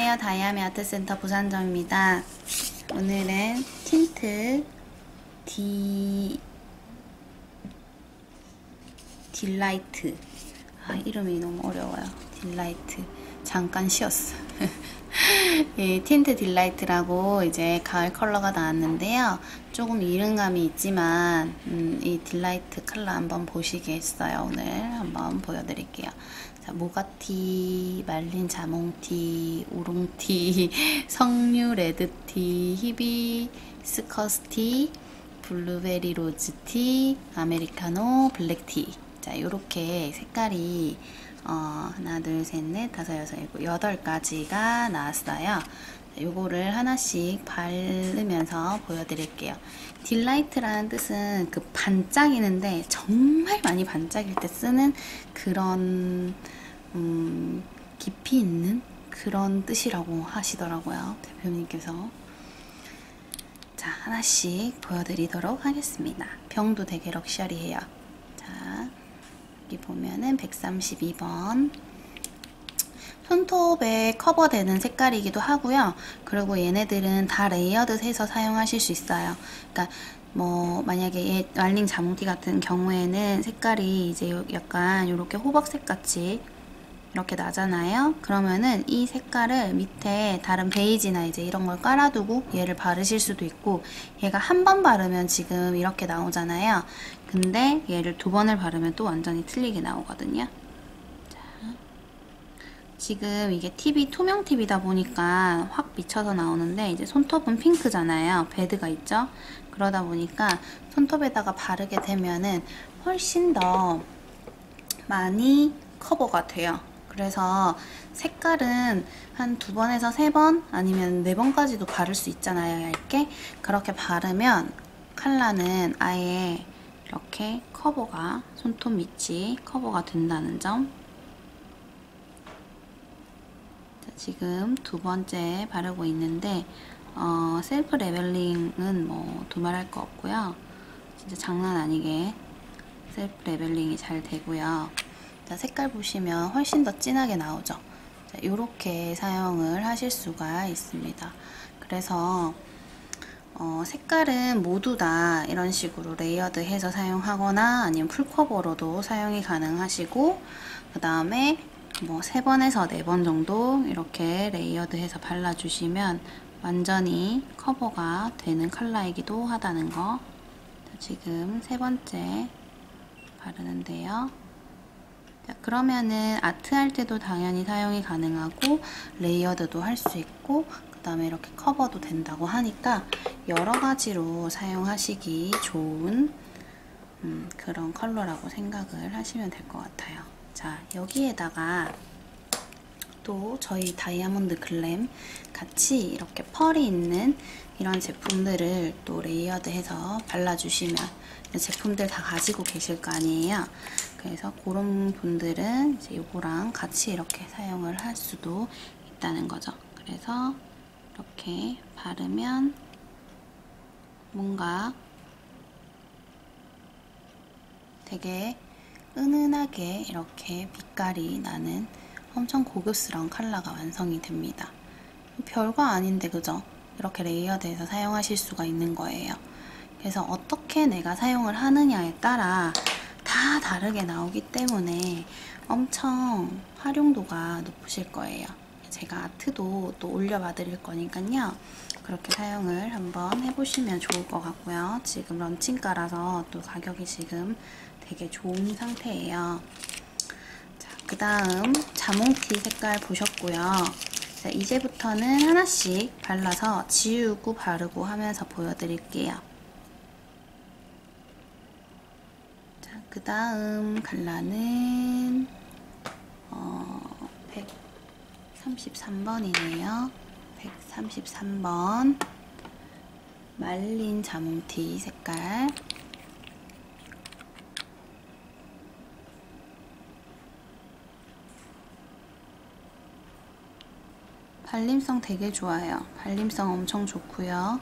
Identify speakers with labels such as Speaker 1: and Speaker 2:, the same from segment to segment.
Speaker 1: 안녕하세요. 다이아미 아트센터 부산점입니다. 오늘은 틴트 딜라이트. 이름이 너무 어려워요. 딜라이트. 잠깐 쉬었어. 예, 틴트 딜라이트라고 이제 가을 컬러가 나왔는데요. 조금 이른감이 있지만 이 딜라이트 컬러 한번 보시겠어요? 오늘 한번 보여드릴게요. 자, 모가티, 말린 자몽티, 우롱티, 석류 레드티, 히비스커스티, 블루베리 로즈티, 아메리카노, 블랙티. 자, 요렇게 색깔이 하나, 둘, 셋, 넷, 다섯, 여섯, 일곱, 8가지가 나왔어요. 요거를 하나씩 바르면서 보여드릴게요. 딜라이트라는 뜻은 그 반짝이는데 정말 많이 반짝일 때 쓰는 그런 깊이 있는 그런 뜻이라고 하시더라고요. 대표님께서. 자, 하나씩 보여드리도록 하겠습니다. 병도 되게 럭셔리해요. 자, 여기 보면은 132번 손톱에 커버되는 색깔이기도 하고요. 그리고 얘네들은 다 레이어드해서 사용하실 수 있어요. 그러니까 뭐 만약에 말린 자몽티 같은 경우에는 색깔이 이제 약간 이렇게 호박색 같이 이렇게 나잖아요. 그러면은 이 색깔을 밑에 다른 베이지나 이제 이런 걸 깔아두고 얘를 바르실 수도 있고, 얘가 한 번 바르면 지금 이렇게 나오잖아요. 근데 얘를 2번을 바르면 또 완전히 틀리게 나오거든요. 자, 지금 이게 팁이 투명 팁이다 보니까 확 비쳐서 나오는데, 이제 손톱은 핑크잖아요. 베드가 있죠. 그러다 보니까 손톱에다가 바르게 되면은 훨씬 더 많이 커버가 돼요. 그래서 색깔은 한 2번에서 3번 아니면 4번까지도 바를 수 있잖아요. 얇게. 그렇게 바르면 컬러는 아예 이렇게 커버가, 손톱 밑이 커버가 된다는 점. 자, 지금 2번째 바르고 있는데 셀프 레벨링은 뭐 두말할 거 없고요. 진짜 장난 아니게 셀프 레벨링이 잘 되고요. 자, 색깔 보시면 훨씬 더 진하게 나오죠. 자, 이렇게 사용을 하실 수가 있습니다. 그래서 색깔은 모두 다 이런 식으로 레이어드 해서 사용하거나 아니면 풀커버로도 사용이 가능하시고, 그 다음에 뭐 3번에서 4번 정도 이렇게 레이어드 해서 발라주시면 완전히 커버가 되는 컬러이기도 하다는 거. 자, 지금 3번째 바르는데요. 자, 그러면은 아트 할 때도 당연히 사용이 가능하고 레이어드도 할 수 있고, 그 다음에 이렇게 커버도 된다고 하니까 여러 가지로 사용하시기 좋은 그런 컬러라고 생각을 하시면 될 것 같아요. 자, 여기에다가 또 저희 다이아몬드 글램 같이 이렇게 펄이 있는 이런 제품들을 또 레이어드해서 발라주시면, 제품들 다 가지고 계실 거 아니에요. 그래서 그런 분들은 이제 요거랑 같이 이렇게 사용을 할 수도 있다는 거죠. 그래서 이렇게 바르면 뭔가 되게 은은하게 이렇게 빛깔이 나는 엄청 고급스러운 컬러가 완성이 됩니다. 별거 아닌데 그죠? 이렇게 레이어드해서 사용하실 수가 있는 거예요. 그래서 어떻게 내가 사용을 하느냐에 따라 다 다르게 나오기 때문에 엄청 활용도가 높으실 거예요. 제가 아트도 또 올려봐 드릴 거니까요. 그렇게 사용을 한번 해보시면 좋을 것 같고요. 지금 런칭가라서 또 가격이 지금 되게 좋은 상태예요. 자, 그 다음 자몽티 색깔 보셨고요. 자, 이제부터는 하나씩 발라서 지우고 바르고 하면서 보여드릴게요. 자, 그 다음 컬러는 133번이네요. 133번 말린 자몽티 색깔. 발림성 되게 좋아요. 발림성 엄청 좋고요.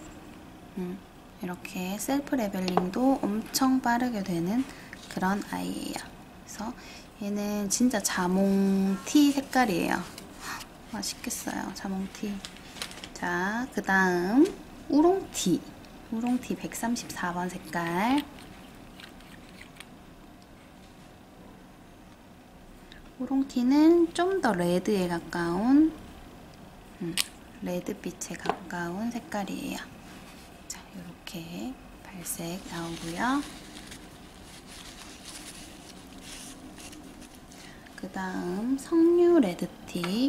Speaker 1: 이렇게 셀프 레벨링도 엄청 빠르게 되는 그런 아이예요. 그래서 얘는 진짜 자몽 티 색깔이에요. 맛있겠어요, 자몽티. 자, 그 다음 우롱티. 우롱티 134번 색깔. 우롱티는 좀 더 레드에 가까운 레드빛에 가까운 색깔이에요. 자, 이렇게 발색 나오고요. 그 다음 석류 레드티.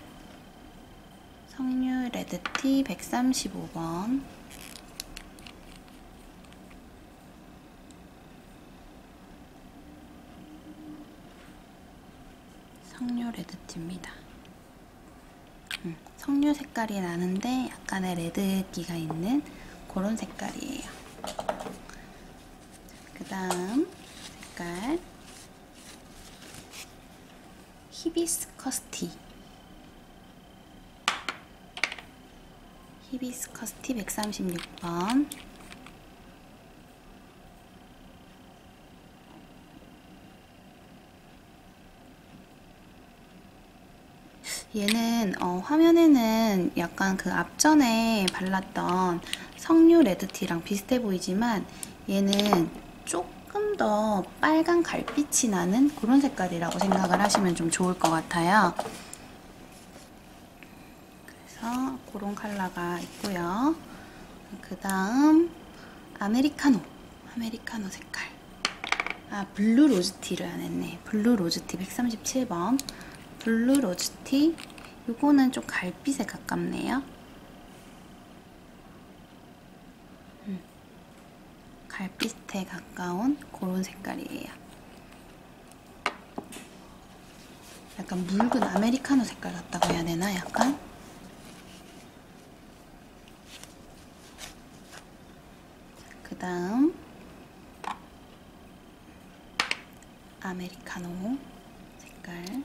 Speaker 1: 석류 레드티 135번. 석류 레드티입니다. 석류 색깔이 나는데 약간의 레드기가 있는 그런 색깔이에요. 그 다음 색깔 히비스커스티. 히비스커스티 136번. 얘는 화면에는 약간 그 앞전에 발랐던 석류 레드티랑 비슷해 보이지만 얘는 조금 더 빨간 갈빛이 나는 그런 색깔이라고 생각을 하시면 좀 좋을 것 같아요. 그래서 그런 컬러가 있고요. 그 다음 아메리카노 색깔. 아, 블루 로즈티를 안 했네. 블루 로즈티 137번. 블루 로즈티. 요거는 좀 갈빛에 가깝네요. 갈빛에 가까운 그런 색깔이에요. 약간 묽은 아메리카노 색깔 같다고 해야 되나? 약간? 그 다음 아메리카노 색깔.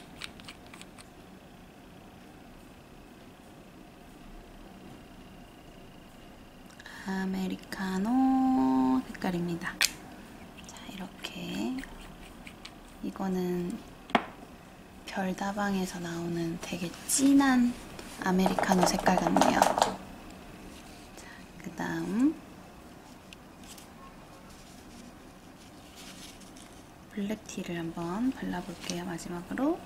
Speaker 1: 아메리카노 색깔입니다. 자, 이렇게 이거는 별다방에서 나오는 되게 진한 아메리카노 색깔 같네요. 자, 그 다음 블랙티를 한번 발라볼게요. 마지막으로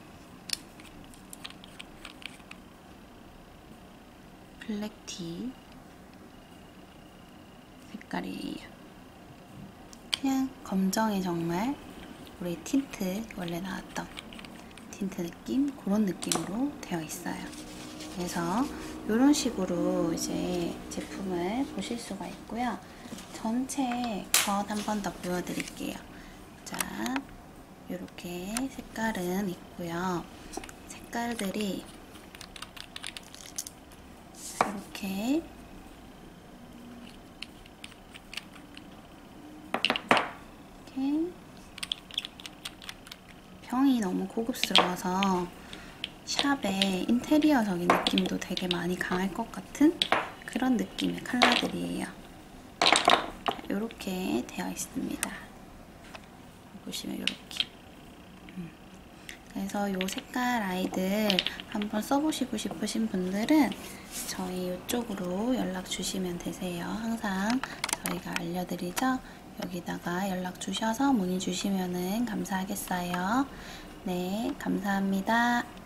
Speaker 1: 블랙티 색깔이에요. 그냥 검정이 정말 우리 틴트 원래 나왔던 틴트 느낌, 그런 느낌으로 되어 있어요. 그래서 이런 식으로 이제 제품을 보실 수가 있고요. 전체 겉 한 번 더 보여드릴게요. 자, 이렇게 색깔은 있고요. 색깔들이 이렇게 병이 너무 고급스러워서 샵의 인테리어적인 느낌도 되게 많이 강할 것 같은 그런 느낌의 컬러들이에요. 이렇게 되어 있습니다. 보시면 이렇게. 그래서 이 색깔 아이들 한번 써보시고 싶으신 분들은 저희 이쪽으로 연락 주시면 되세요. 항상 저희가 알려드리죠. 여기다가 연락 주셔서 문의 주시면 감사하겠어요. 네, 감사합니다.